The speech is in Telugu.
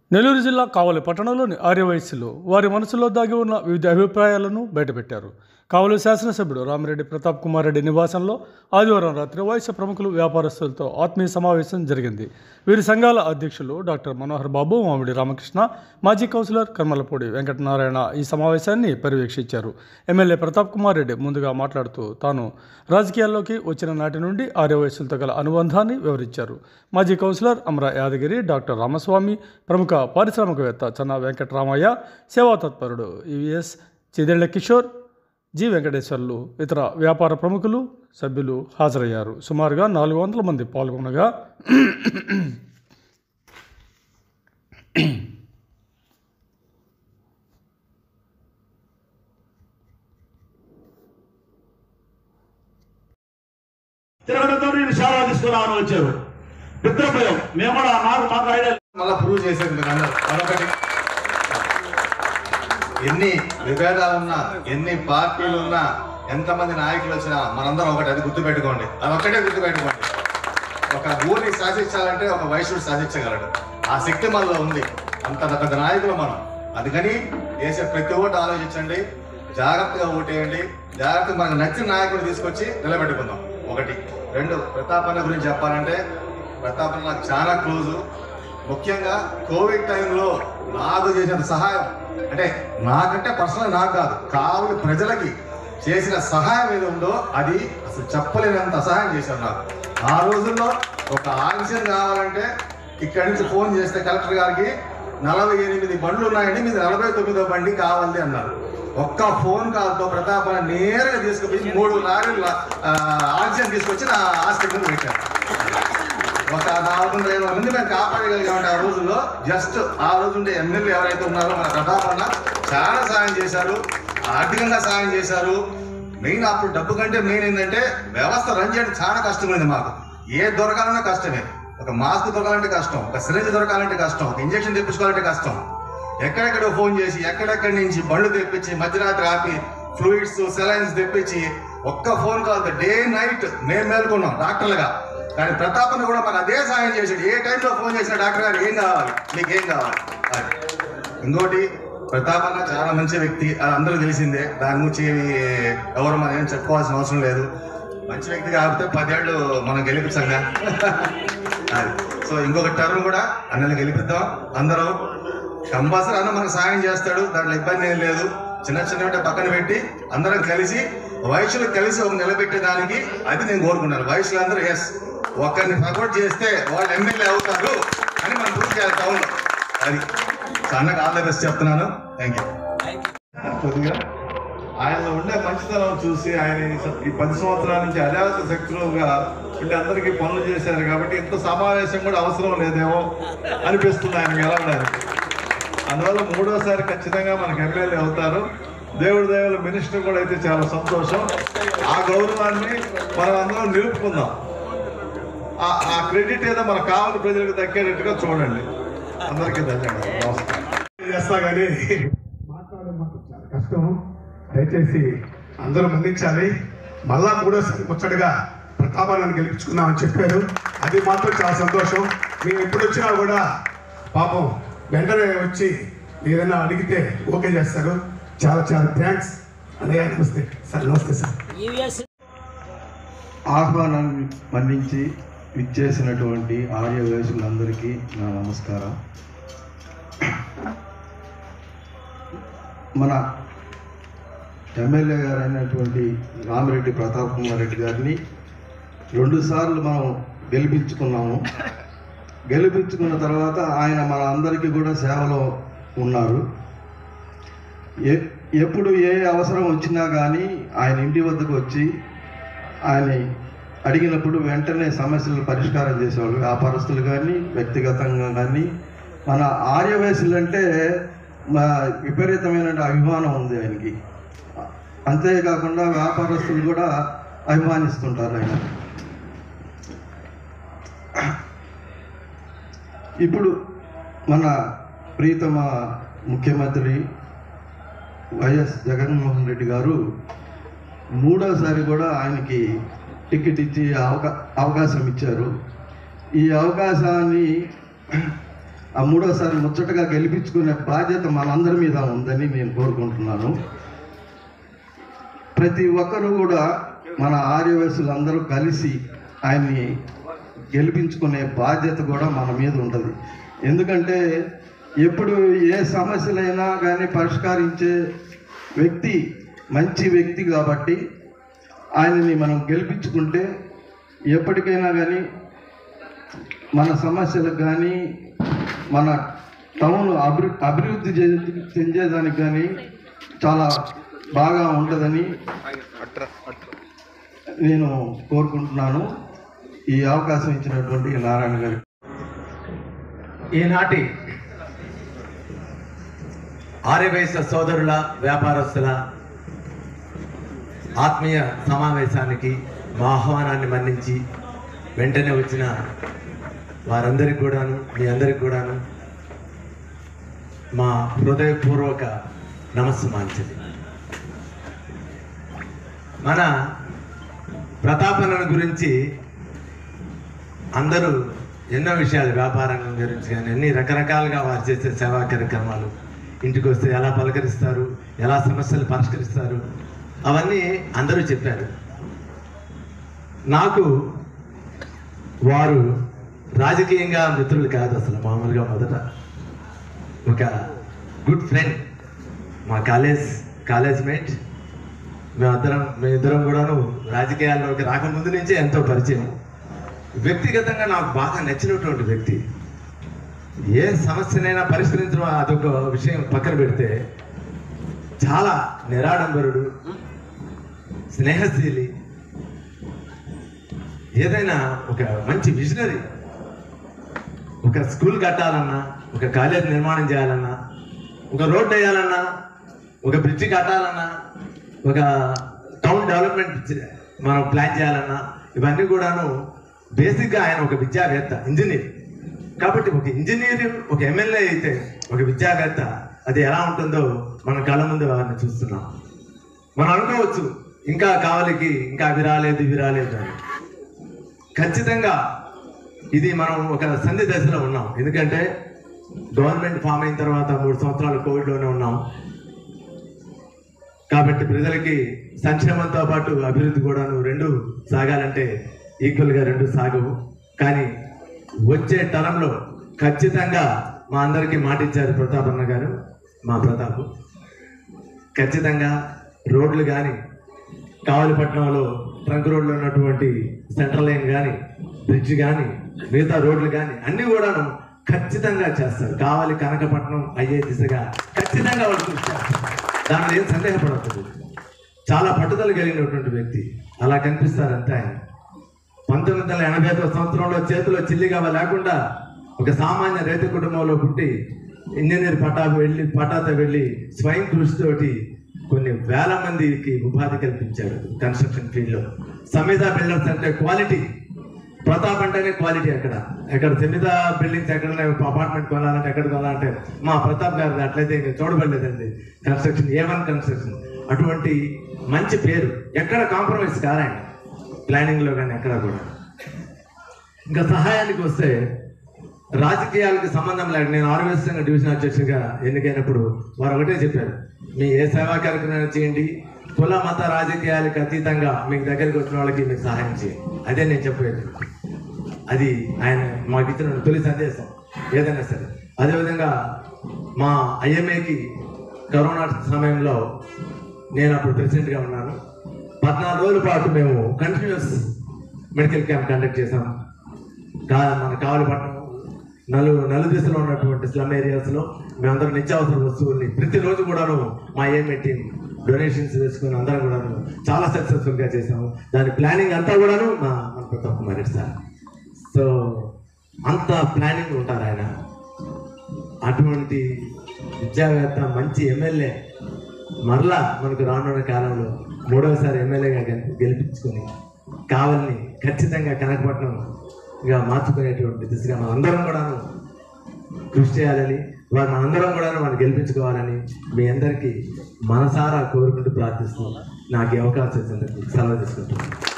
నెల్లూరు జిల్లా కావలి పట్టణంలోని ఆర్యవయస్సులో వారి మనసులో దాగి ఉన్న వివిధ అభిప్రాయాలను బయటపెట్టారు. కావలి శాసనసభ్యుడు రామిరెడ్డి ప్రతాప్ కుమార్ రెడ్డి నివాసంలో ఆదివారం రాత్రి వయస్సు ప్రముఖులు వ్యాపారస్తులతో ఆత్మీయ సమావేశం జరిగింది. వీరి సంఘాల అధ్యక్షులు డాక్టర్ మనోహర్ బాబు, మామిడి రామకృష్ణ, మాజీ కౌన్సిలర్ కర్మలపూడి వెంకటనారాయణ ఈ సమావేశాన్ని పర్యవేక్షించారు. ఎమ్మెల్యే ప్రతాప్ కుమార్ రెడ్డి ముందుగా మాట్లాడుతూ తాను రాజకీయాల్లోకి వచ్చిన నాటి నుండి ఆర్యవయస్సులతో గల అనుబంధాన్ని వివరించారు. మాజీ కౌన్సిలర్ అమరా యాదగిరి, డాక్టర్ రామస్వామి, ప్రముఖ పారిశ్రామికవేత్త చన్నా వెంకటరామయ్య, సేవా తత్పరుడు ఈవీఎస్ చిదేళ్ల కిషోర్, జి వెంకటేశ్వర్లు, ఇతర వ్యాపార ప్రముఖులు, సభ్యులు హాజరయ్యారు. సుమారుగా 400 మంది పాల్గొనగా తిరగడంతో నేను చాలా తీసుకున్నాను వచ్చారు. మిత్రభయం మేము కూడా మాకు ఐడియా మళ్ళీ ప్రూవ్ చేసేది మీరు అందరూ. మరొకటి, ఎన్ని విభేదాలున్నా, ఎన్ని పార్టీలున్నా, ఎంతమంది నాయకులు వచ్చినా మనందరం ఒకటి, అది గుర్తుపెట్టుకోండి. అది ఒక్కటే గుర్తుపెట్టుకోండి. ఒక ఊరిని శాసించాలంటే ఒక వైశ్యుడు శాసించగలడు. ఆ శక్తి మనలో ఉంది. అంత పెద్ద నాయకులు మనం. అందుకని వేసే ప్రతి ఓటు ఆలోచించండి, జాగ్రత్తగా ఓటేయండి. జాగ్రత్తగా మనకు నచ్చిన నాయకుడు తీసుకొచ్చి నిలబెట్టుకుందాం. ఒకటి. రెండు, ప్రతాపన్న గురించి చెప్పాలంటే ప్రతాపన్న నాకు చాలా క్లోజు. ముఖ్యంగా కోవిడ్ టైంలో నాకు చేసిన సహాయం, అంటే నాకంటే పర్సనల్ నాకు కాదు, కావలి ప్రజలకి చేసిన సహాయం ఏది ఉందో అది అసలు చెప్పలేనంత సహాయం చేశారు నాకు. ఆ రోజుల్లో ఒక ఆక్సిజన్ కావాలంటే ఇక్కడి నుంచి ఫోన్ చేస్తే కలెక్టర్ గారికి 48 బండ్లు ఉన్నాయండి, మీది 49వ బండి కావాలి అన్నారు. ఒక్క ఫోన్ కాల్తో ప్రతాపన్న నేరుగా తీసుకుపోయి 3 లారీల ఆక్సిజన్ తీసుకొచ్చి నా హాస్పిటల్ పెట్టారు. ఒక 450 మంది మేము కాపాడగలిగామంటే ఆ రోజుల్లో. జస్ట్ ఆ రోజు ఉండే ఎమ్మెల్యే ఎవరైతే ఉన్నారో మన ప్రతాపన్న చాలా సాయం చేశారు, ఆర్థికంగా సాయం చేశారు. మెయిన్ అప్పుడు డబ్బు కంటే మెయిన్ ఏంటంటే వ్యవస్థ రన్ చేయడం చాలా కష్టమైంది మాకు. ఏ దొరకాలన్నా కష్టమే. ఒక మాస్క్ దొరకాలంటే కష్టం, ఒక సిరంజ్ దొరకాలంటే కష్టం, ఒక ఇంజక్షన్ తెప్పించుకోవాలంటే కష్టం. ఎక్కడెక్కడో ఫోన్ చేసి ఎక్కడెక్కడి నుంచి బళ్ళు తెప్పించి మధ్యరాత్రి ఆపి ఫ్లూయిడ్స్, సెలైన్స్ తెప్పించి ఒక్క ఫోన్ కాల్తో డే నైట్ మేము మేల్కొన్నాం డాక్టర్లుగా. కానీ ప్రతాపన్న కూడా మాకు అదే సాయం చేశాడు. ఏ టైంలో ఫోన్ చేసిన డాక్టర్ గారు ఏం కావాలి, మీకు ఏం కావాలి అది. ఇంకోటి, ప్రతాపన్న చాలా మంచి వ్యక్తి, అది అందరూ తెలిసిందే. దాని గురించి ఎవరు మనం ఏం చెప్పుకోవాల్సిన అవసరం లేదు. మంచి వ్యక్తి కాకపోతే 10 ఏళ్ళు మనం గెలిపించాంగా అది. సో ఇంకొక టర్మ్ కూడా అన్నని గెలిపిద్దాం అందరం. కంపల్సరీ అన్న మనకు సాయం చేస్తాడు, దాంట్లో ఇబ్బంది ఏం లేదు. చిన్న చిన్న పక్కన పెట్టి అందరం కలిసి వయసులు కలిసి ఒక నిలబెట్టేదానికి అది నేను కోరుకున్నాను. వయసులందరూ ఎస్ ఒకరిని సపోర్ట్ చేస్తే వాళ్ళు ఎమ్మెల్యే అవుతారు అని మనం ప్రూవ్ చేయాలి టౌన్లో. అది అన్నకు ఆల్ ద బెస్ట్ చెప్తున్నాను. Thank you. కొద్దిగా ఆయనలో ఉండే మంచితనం చూసి ఆయన ఈ 10 సంవత్సరాల నుంచి అజాత శక్తులుగా వీళ్ళు అందరికీ పనులు చేశారు కాబట్టి ఇంత సమావేశం కూడా అవసరం లేదేమో అనిపిస్తుంది ఆయనకి ఎలా ఉండడానికి. అందువల్ల 3వసారి ఖచ్చితంగా మనకు ఎమ్మెల్యే అవుతారు. దేవుడి దయవల్ల మినిస్టర్ కూడా అయితే చాలా సంతోషం. ఆ గౌరవాన్ని మనం అందరం నిలుపుకుందాం. ఆ క్రెడిట్ ఏదో మన కావలి ప్రజలకు దక్కేటట్టుగా చూడండి. అందరికీ ధన్యవాదాలు. నమస్కారం. చేస్తా కానీ మాట్లాడడం మాకు చాలా కష్టం. దయచేసి అందరూ మన్నించాలి. మళ్ళా 3వసారి ముచ్చటగా ప్రతాపాన్ని గెలిపించుకుందామని చెప్పారు. అది మాత్రం చాలా సంతోషం. మేము ఎప్పుడు వచ్చినా కూడా పాపం వెంటనే వచ్చి ఏదైనా అడిగితే ఓకే చేస్తారు. చాలా చాలా థ్యాంక్స్ అన్నయ్య. నమస్తే సార్. నమస్తే సార్. ఆహ్వానాన్ని మన్నించి ఇచ్చేసినటువంటి ఆర్యవయసులందరికీ నా నమస్కారం. మన ఎమ్మెల్యే గారు అయినటువంటి రామిరెడ్డి ప్రతాప్ కుమార్ రెడ్డి గారిని 2 సార్లు మనం గెలిపించుకున్నాము. గెలిపించుకున్న తర్వాత ఆయన మన అందరికీ కూడా సేవలో ఉన్నారు. ఎప్పుడు ఏ అవసరం వచ్చినా కానీ ఆయన ఇంటి వద్దకు వచ్చి ఆయన అడిగినప్పుడు వెంటనే సమస్యలు పరిష్కారం చేసేవాళ్ళు. వ్యాపారస్తులు కానీ, వ్యక్తిగతంగా కానీ. మన ఆర్యవయసులు అంటే విపరీతమైన అభిమానం ఉంది ఆయనకి. అంతేకాకుండా వ్యాపారస్తులు కూడా అభిమానిస్తుంటారు ఆయన. ఇప్పుడు మన ప్రీతమ ముఖ్యమంత్రి వైఎస్ జగన్మోహన్ రెడ్డి గారు 3వసారి కూడా ఆయనకి టికెట్ ఇచ్చి అవకాశం ఇచ్చారు. ఈ అవకాశాన్ని ఆ మూడోసారి ముచ్చటగా గెలిపించుకునే బాధ్యత మనందరి మీద ఉందని నేను కోరుకుంటున్నాను. ప్రతి ఒక్కరూ కూడా మన ఆర్యవయసులందరూ కలిసి ఆయన్ని గెలిపించుకునే బాధ్యత కూడా మన మీద ఉంటుంది. ఎందుకంటే ఎప్పుడు ఏ సమస్యలైనా కానీ పరిష్కరించే వ్యక్తి మంచి వ్యక్తి కాబట్టి ఆయనని మనం గెలిపించుకుంటే ఎప్పటికైనా కానీ మన సమస్యలకు కానీ మన టౌన్ అభివృద్ధి చెందేదానికి కానీ చాలా బాగా ఉంటుందని నేను కోరుకుంటున్నాను. ఈ అవకాశం ఇచ్చినటువంటి నారాయణ గారు. ఈనాటి ఆర్యవైశ్య సోదరుల వ్యాపారస్తుల ఆత్మీయ సమావేశానికి మా ఆహ్వానాన్ని మన్నించి వెంటనే వచ్చిన వారందరికీ కూడాను, మీ అందరికి కూడాను మా హృదయపూర్వక నమస్సుమాంజలి. మన ప్రతాపన్న గురించి అందరూ ఎన్నో విషయాలు, వ్యాపారం గురించి కానీ అన్ని రకరకాలుగా వారు చేసే సేవా కార్యక్రమాలు, ఇంటికి వస్తే ఎలా పలకరిస్తారు, ఎలా సమస్యలు పరిష్కరిస్తారు, అవన్నీ అందరూ చెప్పారు. నాకు వారు రాజకీయంగా మిత్రులు కాదు, అసలు మామూలుగా మొదట ఒక గుడ్ ఫ్రెండ్, మా కాలేజ్ మేట్. మేమిద్దరం కూడాను రాజకీయాల్లోకి రాకముందు నుంచే ఎంతో పరిచయం. వ్యక్తిగతంగా నాకు బాగా నచ్చినటువంటి వ్యక్తి. ఏ సమస్యనైనా పరిష్కరించడం అదొక విషయం పక్కన పెడితే చాలా నిరాడంబరుడు, స్నేహశీలి, ఏదైనా ఒక మంచి విజనరీ. ఒక స్కూల్ కట్టాలన్నా, ఒక కాలేజ్ నిర్మాణం చేయాలన్నా, ఒక రోడ్డు వేయాలన్నా, ఒక బ్రిడ్జి కట్టాలన్నా, ఒక టౌన్ డెవలప్మెంట్ మనం ప్లాన్ చేయాలన్నా, ఇవన్నీ కూడాను బేసిక్గా ఆయన ఒక విద్యావేత్త, ఇంజనీర్. కాబట్టి ఒక ఇంజనీర్, ఒక ఎమ్మెల్యే అయితే ఒక విద్యావేత్త, అది ఎలా ఉంటుందో మన కళ్ళ ముందు వారిని చూస్తున్నాం. మనం అనుకోవచ్చు ఇంకా కావలికి ఇంకా అవి రాలేదు అని. ఖచ్చితంగా ఇది మనం ఒక సంధి దశలో ఉన్నాం. ఎందుకంటే గవర్నమెంట్ ఫామ్ అయిన తర్వాత 3 సంవత్సరాలు కోవిడ్లోనే ఉన్నాం. కాబట్టి ప్రజలకి సంక్షేమంతో పాటు అభివృద్ధి కూడాను రెండు సాగాలంటే ఈక్వల్గా రెండు సాగవు. కానీ వచ్చే తరంలో ఖచ్చితంగా మా అందరికీ మాటిచ్చారు ప్రతాపన్న గారు, మా ప్రతాప్. ఖచ్చితంగా రోడ్లు కానీ, కావలిపట్నంలో ట్రంక్ రోడ్లో ఉన్నటువంటి సెంట్రల్ లైన్ కానీ, బ్రిడ్జ్ కానీ, మిగతా రోడ్లు కానీ అన్నీ కూడాను ఖచ్చితంగా చేస్తారు. కావలి కనకపట్నం అయ్యే దిశగా ఖచ్చితంగా వాళ్ళు చూస్తారు. దానిలో ఏం సందేహపడద్దు. చాలా పట్టుదల కలిగినటువంటి వ్యక్తి. అలా కనిపిస్తారంతే ఆయన. 1985 సంవత్సరంలో చేతిలో చిల్లిగవ్వ లేకుండా ఒక సామాన్య రైతు కుటుంబంలో పుట్టి ఇంజనీర్ పటాతో వెళ్ళి స్వయం కృషితోటి కొన్ని వేల మందికి ఉపాధి కల్పించాడు కన్స్ట్రక్షన్ ఫీల్డ్లో. సమీదా బిల్డర్స్ అంటే క్వాలిటీ, ప్రతాప్ అంటేనే క్వాలిటీ. ఎక్కడ సమీదా బిల్డింగ్స్ ఎక్కడ అపార్ట్మెంట్ కొనాలంటే ఎక్కడ కొనాలంటే మా ప్రతాప్ గారు అట్లయితే ఇంకా చూడబడలేదండి. కన్స్ట్రక్షన్ A1 కన్స్ట్రక్షన్, అటువంటి మంచి పేరు. ఎక్కడ కాంప్రమైజ్ కారాయన ప్లానింగ్లో కానీ ఎక్కడ కూడా. ఇంకా సహాయానికి వస్తే రాజకీయాలకు సంబంధం లేక నేను ఆర్యవైశ్య డివిజన్ అధ్యక్షుడిగా ఎన్నికైనప్పుడు వారు ఒకటే చెప్పారు, మీ ఏ సేవా కార్యక్రమం చేయండి, కుల మత రాజకీయాలకు అతీతంగా మీకు దగ్గరికి వచ్చిన వాళ్ళకి మీకు సహాయం చేయండి. అదే నేను చెప్పేది. అది ఆయన మాకు ఇచ్చిన తొలి సందేశం ఏదైనా సరే. అదేవిధంగా మా IMAకి కరోనా సమయంలో నేను అప్పుడు ప్రెసిడెంట్గా ఉన్నాను. 14 రోజుల పాటు మేము కంటిన్యూస్ మెడికల్ క్యాంప్ కండక్ట్ చేశాము. మన కావలిపట్నం నలుదిశలో ఉన్నటువంటి స్లమ్ ఏరియాస్లో మేమందరం నిత్యావసర వస్తువుల్ని ప్రతిరోజు కూడాను మా IMA టీం డొనేషన్స్ వేసుకుని అందరం కూడాను చాలా సక్సెస్ఫుల్గా చేసాము. దాని ప్లానింగ్ అంతా కూడాను మన ప్రతాప్ కుమార్ రెడ్డి సార్. సో అంత ప్లానింగ్ ఉంటారు ఆయన. అటువంటి విద్యావేత్త, మంచి ఎమ్మెల్యే మరలా మనకు రానున్న కాలంలో 3వసారి ఎమ్మెల్యేగా గెలిపించుకొని కావలిని ఖచ్చితంగా కనకపట్నంగా మార్చుకునేటువంటి దిశగా మనందరం కూడాను కృషి చేయాలని, మనందరం కూడాను మనం గెలిపించుకోవాలని మీ అందరికీ మనసారా కోరుకుంటూ ప్రార్థిస్తూ నాకు ఈ అవకాశం ఇచ్చినందుకు సెలవు తీసుకుంటున్నాను.